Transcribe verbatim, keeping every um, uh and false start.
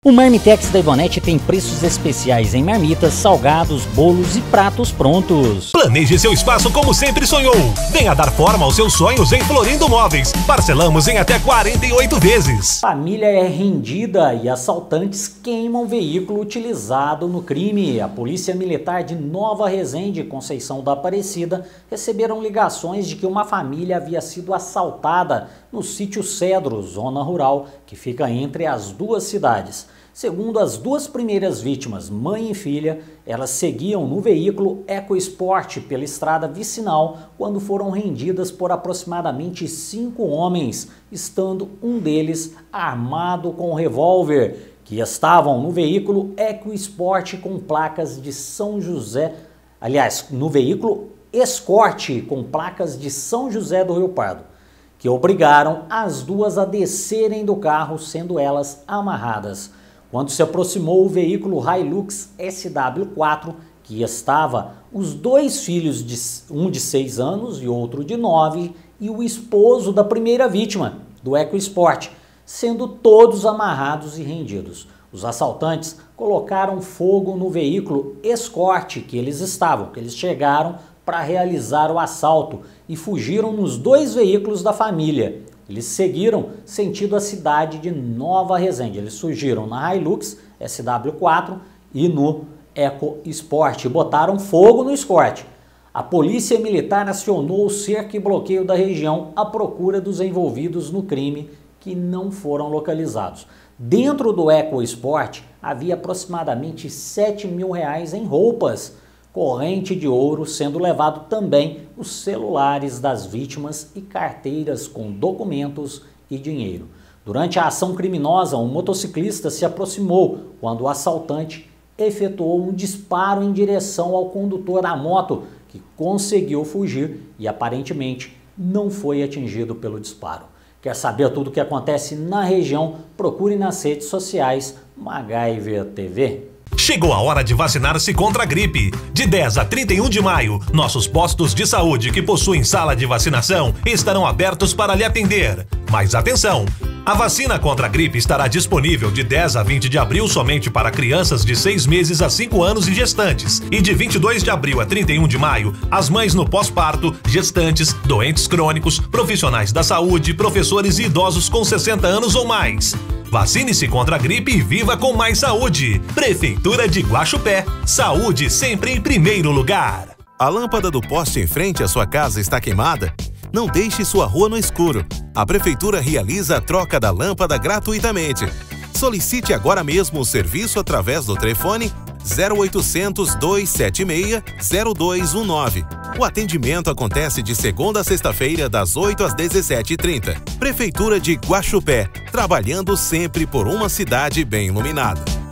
O Marmitex da Ivonete tem preços especiais em marmitas, salgados, bolos e pratos prontos. Planeje seu espaço como sempre sonhou. Venha dar forma aos seus sonhos em Florindo Móveis. Parcelamos em até quarenta e oito vezes. Família é rendida e assaltantes queimam veículo utilizado no crime. A Polícia Militar de Nova Resende e Conceição da Aparecida receberam ligações de que uma família havia sido assaltada no sítio Cedro, zona rural, que fica entre as duas cidades. Segundo as duas primeiras vítimas, mãe e filha, elas seguiam no veículo EcoSport pela estrada vicinal quando foram rendidas por aproximadamente cinco homens, estando um deles armado com um revólver, que estavam no veículo EcoSport com placas de São José, aliás, no veículo Escort com placas de São José do Rio Pardo, que obrigaram as duas a descerem do carro, sendo elas amarradas. Quando se aproximou o veículo Hilux S W quatro, que estava os dois filhos, de, um de seis anos e outro de nove, e o esposo da primeira vítima, do EcoSport, sendo todos amarrados e rendidos. Os assaltantes colocaram fogo no veículo Escort que eles estavam, que eles chegaram para realizar o assalto e fugiram nos dois veículos da família. Eles seguiram sentido a cidade de Nova Resende. Eles surgiram na Hilux S W quatro e no EcoSport e botaram fogo no Escort. A Polícia Militar acionou o cerco e bloqueio da região à procura dos envolvidos no crime, que não foram localizados. Dentro do EcoSport havia aproximadamente sete mil reais em roupas, corrente de ouro, sendo levado também os celulares das vítimas e carteiras com documentos e dinheiro. Durante a ação criminosa, um motociclista se aproximou quando o assaltante efetuou um disparo em direção ao condutor da moto, que conseguiu fugir e aparentemente não foi atingido pelo disparo. Quer saber tudo o que acontece na região? Procure nas redes sociais MacGyver T V. Chegou a hora de vacinar-se contra a gripe. De dez a trinta e um de maio, nossos postos de saúde que possuem sala de vacinação estarão abertos para lhe atender. Mas atenção! A vacina contra a gripe estará disponível de dez a vinte de abril somente para crianças de seis meses a cinco anos e gestantes. E de vinte e dois de abril a trinta e um de maio, as mães no pós-parto, gestantes, doentes crônicos, profissionais da saúde, professores e idosos com sessenta anos ou mais. Vacine-se contra a gripe e viva com mais saúde. Prefeitura de Guaxupé. Saúde sempre em primeiro lugar. A lâmpada do poste em frente à sua casa está queimada? Não deixe sua rua no escuro. A Prefeitura realiza a troca da lâmpada gratuitamente. Solicite agora mesmo o serviço através do telefone zero oitocentos, dois sete seis, zero dois um nove. O atendimento acontece de segunda a sexta-feira, das oito às dezessete e trinta. Prefeitura de Guaxupé, trabalhando sempre por uma cidade bem iluminada.